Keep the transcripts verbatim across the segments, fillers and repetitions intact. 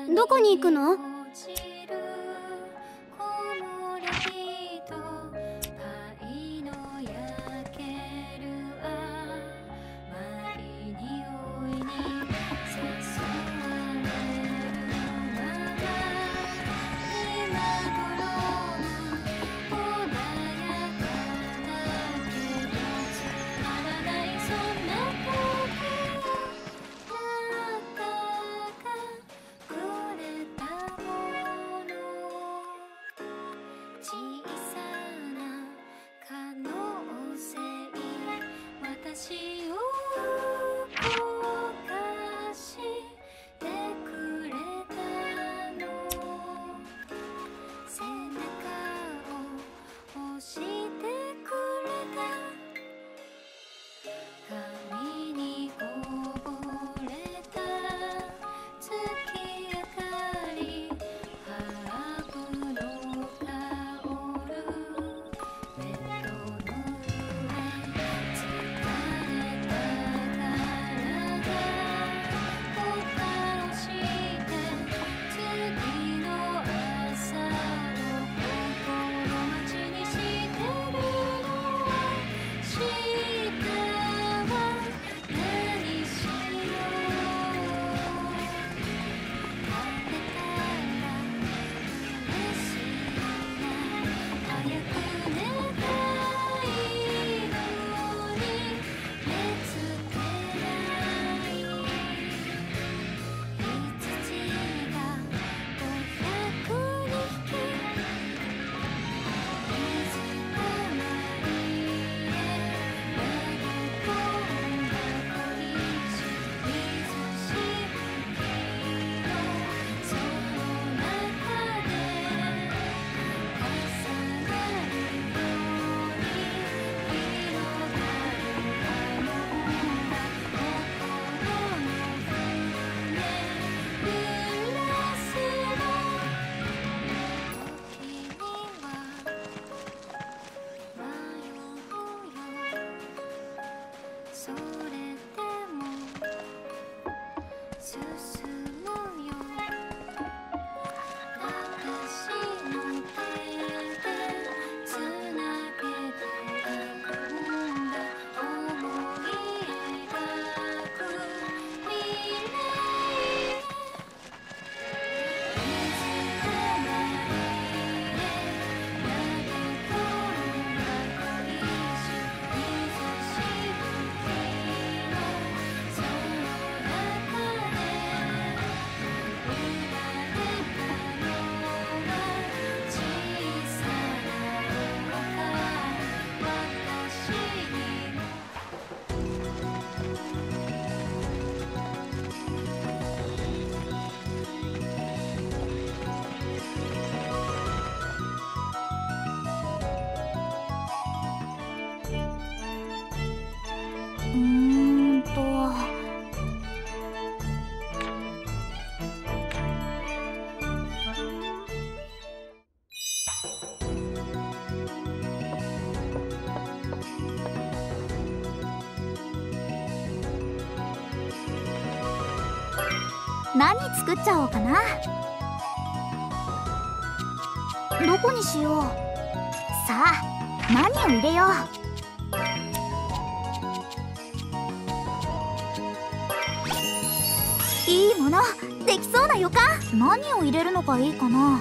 どこに行くの？ 何作っちゃおうかな。どこにしよう。さあ何を入れよう。いいものできそうな予感。何を入れるのがいいかな。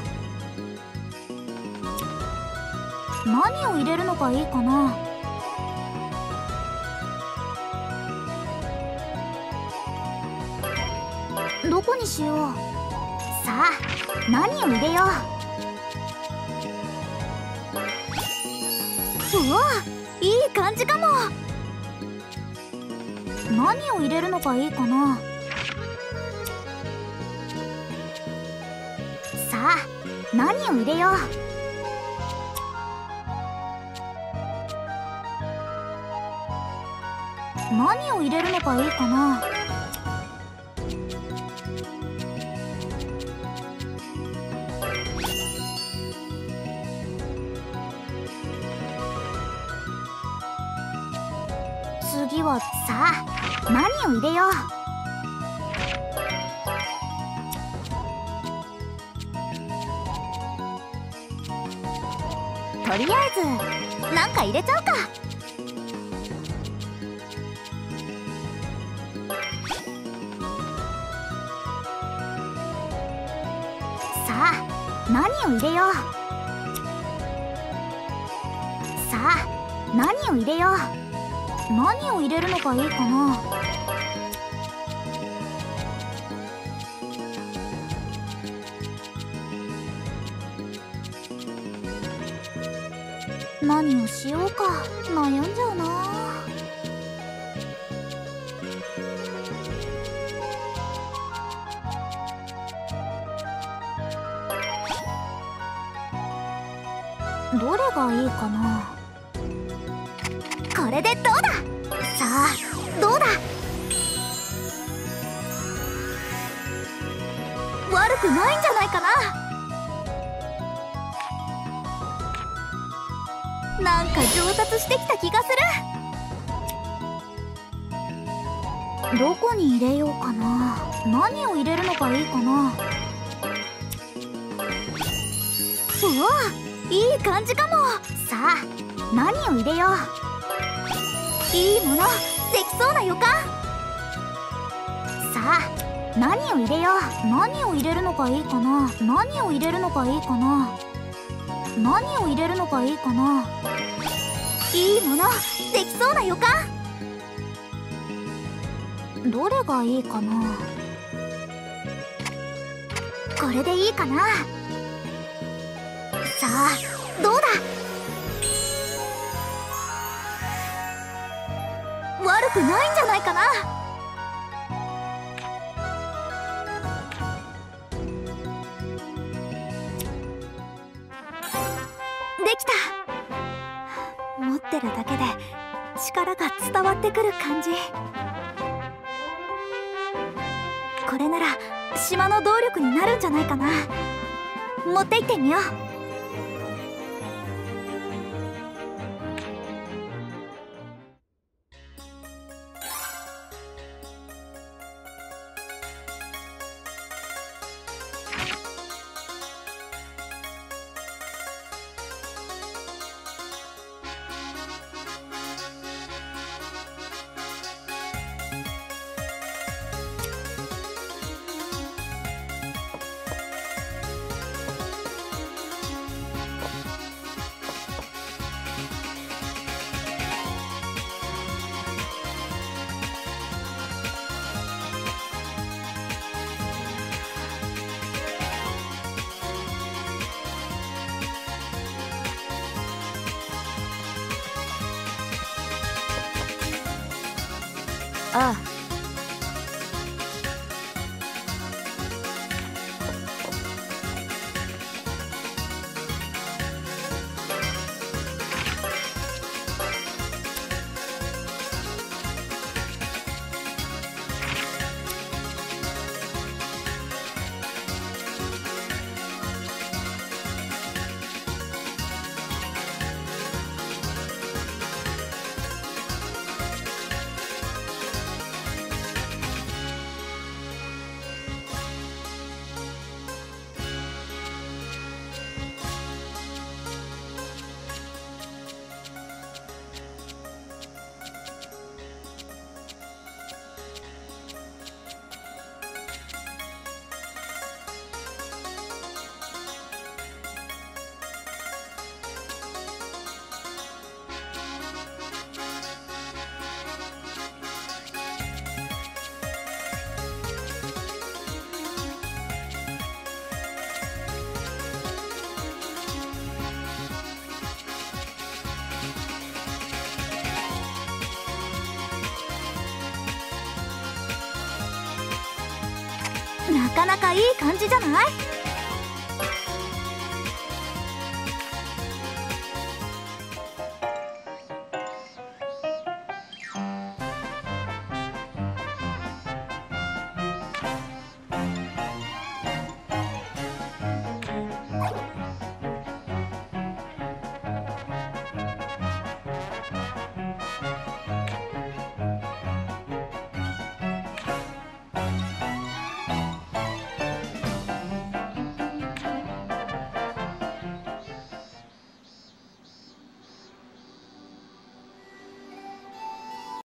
何を入れるのがいいかな。どこにしよう。さあ何を入れよう。うわいい感じかも。何を入れるのがいいかな。さあ何を入れよう。何を入れるのがいいかな。次はさあ何を入れよう。 とりあえずなんか入れちゃうか。さあ何を入れよう。さあ何を入れよう。何を入れるのがいいかな。何をしようか悩んじゃうな。どれがいいかな。これでどうだ。さあどうだ。悪くないんじゃないかな。なんか上達してきた気がする。どこに入れようかな。何を入れるのがいいかな。うわいい感じかも。さあ何を入れよう。いいものできそうな予感。さあ何を入れよう。何を入れるのがいいかな。何を入れるのがいいかな。何を入れるのがいいかな。いいものできそうな予感。どれがいいかな。これでいいかな。さあどうだ。悪くないんじゃないかな。できた。持ってるだけで力が伝わってくる感じ。これなら島の動力になるんじゃないかな。持って行ってみよう。ああ。なかなかいい感じじゃない？